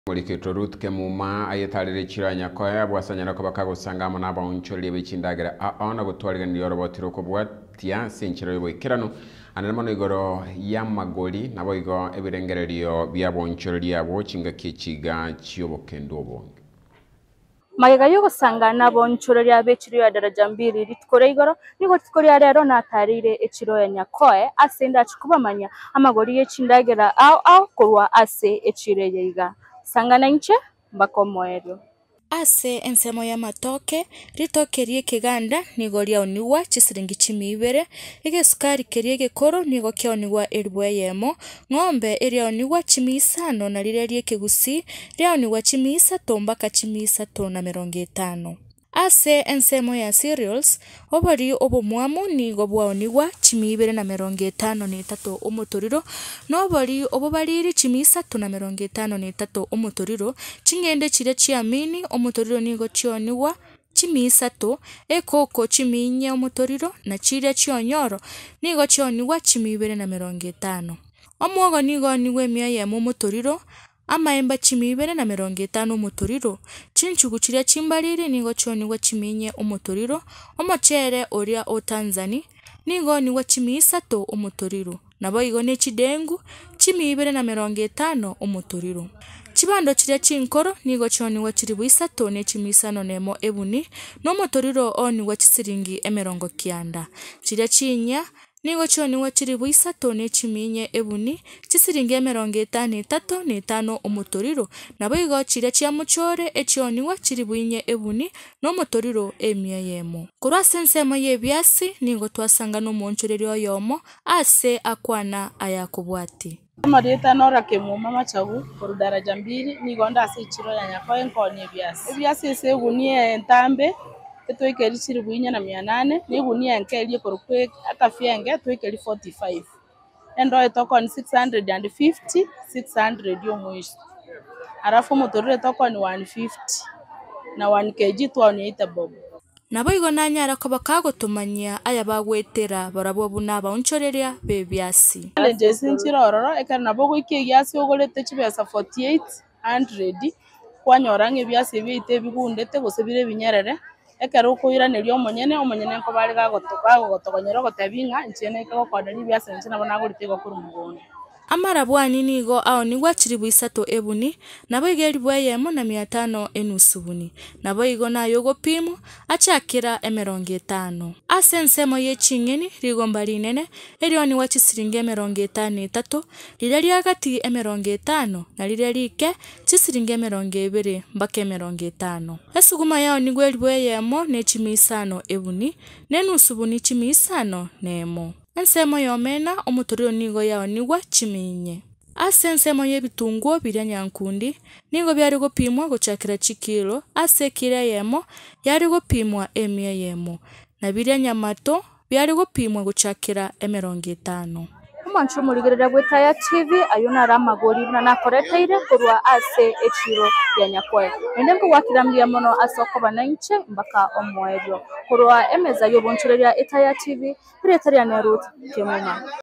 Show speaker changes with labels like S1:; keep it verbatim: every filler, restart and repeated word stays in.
S1: Mulikito Ruth Kemuma ayetarire kiranya koya bwasanyana ko bakagusanga amana bauncholi bicindagira aona gutwariga ndi yorobotiro ko bwatia sinchiro yoboikirano anarimo igoro yamagoli nabo igo ebirengererio byaboncholi yabo cinga kichiga cyobokendo obonge
S2: Magega yo gusangana bonchoro ya beciro ya daraja mbiri ritkore igoro nigo tkore ya rero natarire eciro ya nyakoe asenda chikubamanya amagori yecindagera au au kurwa ase ecire yiga sangana nche bakomoero
S3: ase ensemo ya matoke ritoke rie kiganda nigo ria oniwa chisiringi chimi ibere ige sukari kerie gekoro nigo kya oniwa eribwe yemo ng'ombe ria oniwa chimi isano na rire rie kigusi ria oniwa chimi isato mpaka chimi isato na mirongo itano ase ensemo ya cereals obori obomwamu nigo bwa oniwa chimi ibere na mirongo itano ni itatu umuturiro nobori obobariri chimi isato na mirongo itano ni itatu umuturiro chingende chire chiamini umuturiro nigo chioniwa chimi isato ekoko chimi inye umuturiro na chire chionyoro nigo chioniwa chimi ibere na mirongo itano omwogo nigo niwe mia ya umuturiro amaemba chimi ibere na mirongo itano umuturiro chinchugu chiria chimbariri nigo chioniwa chimi inye umuturiro omochere oria o Tanzania nigo niwa chimi isato umuturiro nabo igo ne chidengu chimi ibere na mirongo itano umuturiro chibando chiria chinkoro nigo chioniwa chiribu isato ne chimi isano nemo ebuni no umuturiro oniwa chisiringi emirongo kianda chiria chinya nigo chioniwa chiribu isato ne chimi inye ebuni chisiringi emirongo itano itatu ne itano umuturiro nabo igo chiria chia muchore echioniwa chiribu inye ebuni no umuturiro emia yemo kurwa sensemo yebyasi nigo twasanga no monchoreri oyomo ase akwana ayakubwati
S4: Marita nora Kemuma machagu por daraja mbiri nigo ndase ichiro ya nyakoe nkonye byasi byasi ese gunie entambe etwekeri chiribu inye na mia nane ni gunie enkelie korukwe akafienge twekeri forty-five endo etoko ni six hundred fifty six hundred yo mwisho arafu motorire etoko ni one fifty na one kg twani ite bob
S3: nabo igo nanyara ko bakagotumanya aya bagwetera barabo buna baunchoreria bebyasi
S4: Jesse nchirororo ekana nabo gwikie gyasi ogolete chibesa forty-eight hundred kwanyorange byasi bite bigundete gosebire binyerere ekero koira nerio omonyene omonyene ko bari gagotoka gotokonyero gotabinga nchene ko kodari byasi nchina bona gurite go kuri mugondo
S3: amarabwani nigo ao nigo chiribu isato ebuni nabo igeri bweyemo na mia tano enusubuni nabo igo nayo gopimo achakira emerongo itano asensemo yechingeni rigomba rinene erio ni wachisiringi emerongo itano itatu rire ryagati emerongo itano na rire rike chisiringi emerongo ibere mpaka emerongo itano esuguma yao nigo eri bweyemo ne chimi isano ebuni nenusubuni chimi isano nemo ensemo yomena umuturiro nigo yao niwa chiminye ase ensemo yebitunguo biria nyankundi nigo byari gopimwa gochakira chikilo ase kire yemo yari gopimwa emia yemo na biria nyamato byari gopimwa gochakira emerongo itano
S2: Manchu muligerera gwetaya T V ayona ramagori na nakoreteire kurwa ase echiro ya nyakoe endemko wakirambia mono asoko bananche mbaka omwerio kurwa emeza yobonchureria etaya T V Retaria Ruth Kemuma.